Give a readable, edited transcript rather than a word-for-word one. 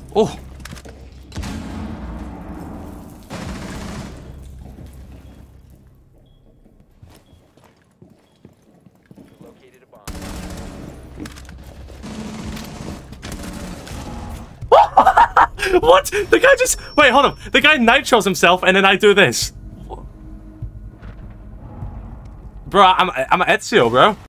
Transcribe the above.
Oh. What? The guy just... Wait, hold on. The guy nitros himself, and then I do this. Bro, I'm Ezio, bro.